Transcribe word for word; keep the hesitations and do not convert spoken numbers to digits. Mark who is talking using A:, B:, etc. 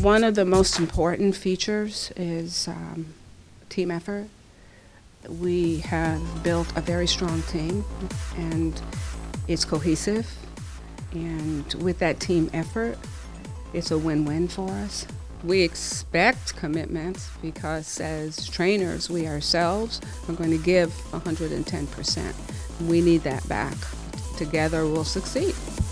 A: one of the most important features is um, team effort. We have built a very strong team, and it's cohesive. And with that team effort, it's a win-win for us. We expect commitments because as trainers, we ourselves are going to give one hundred ten percent. We need that back. Together, we'll succeed.